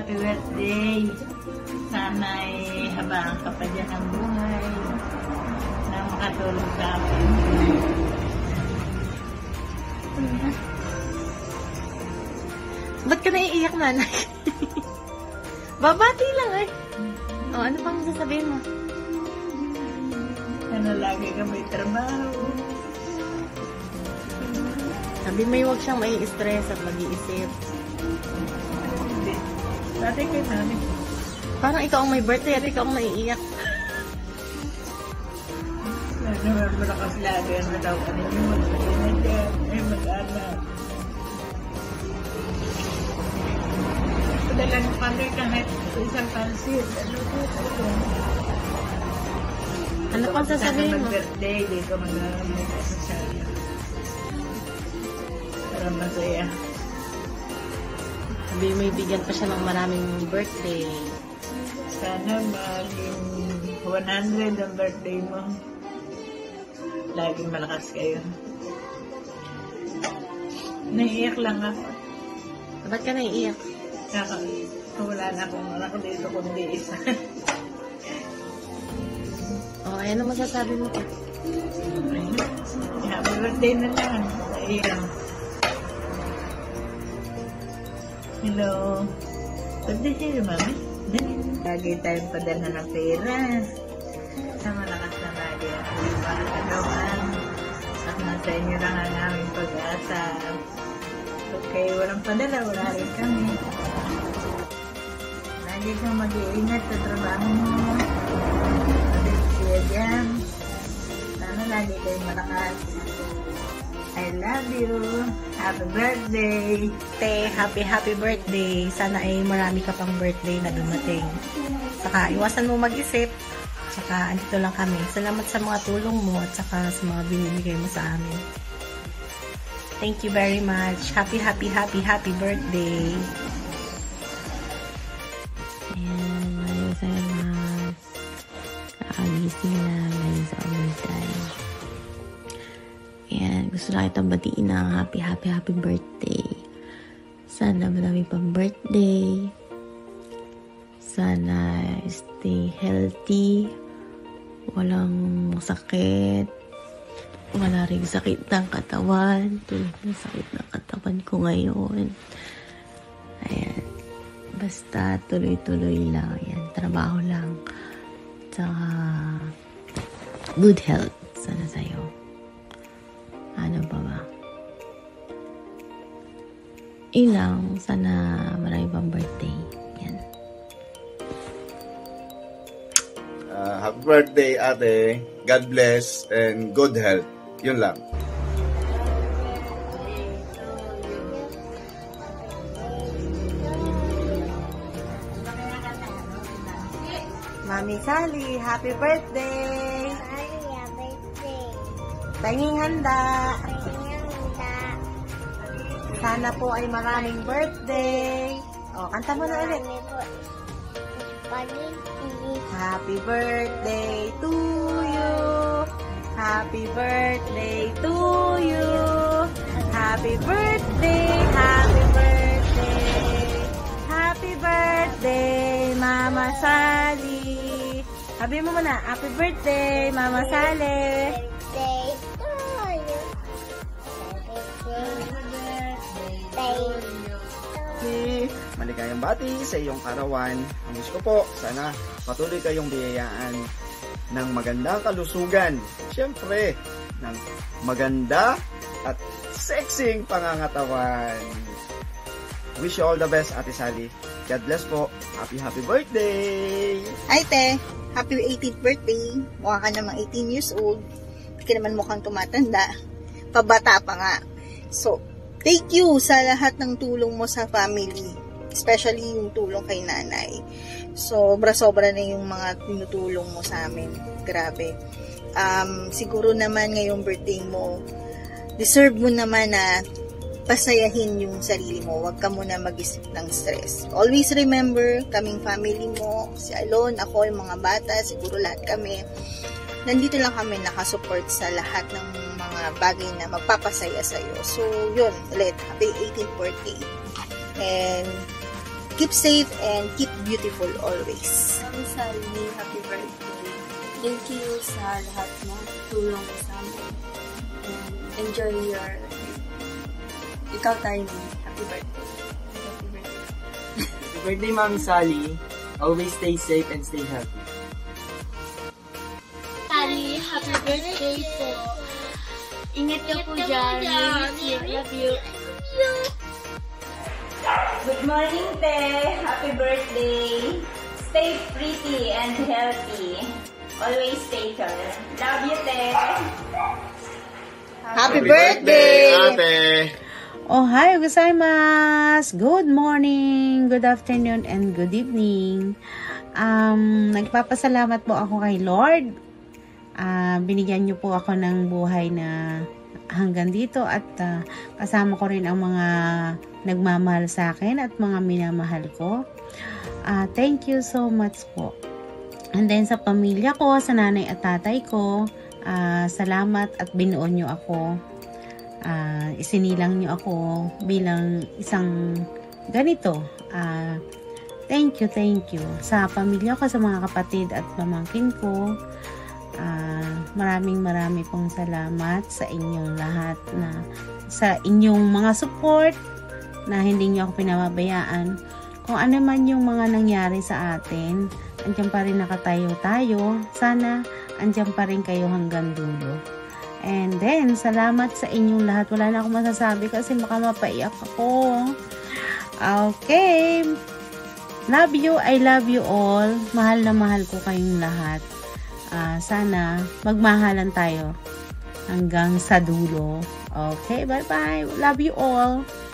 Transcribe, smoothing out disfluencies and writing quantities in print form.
happy birthday. Sana'y habang ka pa dyan ang buhay na makatulog sa akin. Ba't ka naiiyak, nanay? Babati lang eh. O, ano pang sasabihin mo? Ano, lagi ka may trabaho. Sabi mo huwag siyang mai-stress at mag-iisip. Hindi. Dati kayo namin. Parang ikaw ang may birthday at ikaw ang naiiyak. Ano, malakas lagi ang nataw ka ninyo. Mag-ingat yan. Ay, mag-anak. Padala mo kami kahit isang pansit. Ano po ito? Ano pang sasabihin mo? Mag-birthday, di ko mag-aamit sa sana. Para masaya. Sabi mo bigyan pa siya ng maraming birthday. Sana maging 100 ang birthday mo. Laging malakas kayo. Naiiyak lang ako. Ba't ka naiiyak? Wala na akong anak dito kundi isa. O, ayan ang masasabi mo ka. Happy birthday na lang. Naiiyak. Hello. Birthday sa'yo, mami. Lagi tayong padala ng pera. Sa malakas na lagi ang pagkakagawan. At nasa inyo lang ang aming pag-asa. Okay, walang padala, wala rin kami. Lagi kang mag-iingat sa trabaho mo. Siya dyan. Sana lagi kayong malakas. I love you. Happy birthday. Te, happy birthday. Sana ay marami ka pang birthday na dumating. Saka iwasan mo mag-isip. Saka andito lang kami. Salamat sa mga tulong mo at saka sa mga binibigay mo sa amin. Thank you very much. Happy birthday. Ayan, maraming salamat. Kakagising na ngayon sa overtime. Ayan, gusto lang kitang batiin ng happy birthday. Sana marami pang birthday. Sana stay healthy. Walang sakit. Wala rin sakit ng katawan. Tulad ng sakit ng katawan ko ngayon. Ayan. Basta tuloy-tuloy lang. Ayan. Trabaho lang. Tsaka good health. Sana sa'yo. Ano pa ba? Ilang. Sana marami pang birthday. Ayan. Happy birthday, ate. God bless and good health. Yun lang. Mami Sally, happy birthday! Tanging handa! Sana po ay maraming birthday! O, kanta mo na ulit. Happy birthday to you! Happy birthday to you! Happy birthday! Happy birthday! Happy birthday, Mama Sally! Sabi mo muna, happy birthday, Mama Sally! Maligayang bati sa iyong karawan. Ang wish ko po, sana patuloy kayong biyayaan ng magandang kalusugan. Siyempre, ng maganda at sexing pangangatawan. Wish you all the best, Ate Sally. God bless po. Happy birthday! Hi, Te. Happy 18th birthday. Mukha ka namang 18 years old. Hindi ka naman mukhang tumatanda. Pabata pa nga. So, thank you sa lahat ng tulong mo sa family. Especially yung tulong kay nanay. Sobra-sobra na yung mga tinutulong mo sa amin. Grabe. Siguro naman ngayong birthday mo, deserve mo naman na pasayahin yung sarili mo. Huwag ka muna mag-isip ng stress. Always remember, kaming family mo, si Alon, ako, yung mga bata, siguro lahat kami, nandito lang kami nakasupport sa lahat ng mga bagay na magpapasaya sa'yo. So, yun, ulit, happy 18th birthday. And keep safe and keep beautiful always. Mami Sally, happy birthday. Thank you sa lahat ng tulong mo sa amin. And enjoy your ikaw tayo. Happy birthday. Happy birthday. Happy birthday, Mami Sally. Always stay safe and stay healthy. Sally, happy birthday po. Ingat ka po dyan. Love you. Good morning, Te. Happy birthday. Stay pretty and healthy. Always take care. Love you, Te. Happy birthday! Ate! Ohayo gozaimasu! Good morning, good afternoon, and good evening. Nagpapasalamat po ako kay Lord. Binigyan niyo po ako ng buhay na hanggang dito at kasama ko rin ang mga nagmamahal sa akin at mga minamahal ko. Thank you so much po. And then sa pamilya ko, sa nanay at tatay ko, salamat at binuo niyo ako. Isinilang niyo ako bilang isang ganito. Thank you. Sa pamilya ko, sa mga kapatid at pamangkin ko, marami pong salamat sa inyong lahat na sa inyong mga support na hindi niyo ako pinababayaan. Kung ano man yung mga nangyari sa atin, andyan pa rin nakatayo tayo. Sana andyan pa rin kayo hanggang dulo. And then, salamat sa inyong lahat. Wala na akong masasabi kasi baka mapaiyak ako. Okay. Love you. I love you all. Mahal na mahal ko kayong lahat. Sana magmahalan tayo hanggang sa dulo. Okay, bye-bye. Love you all.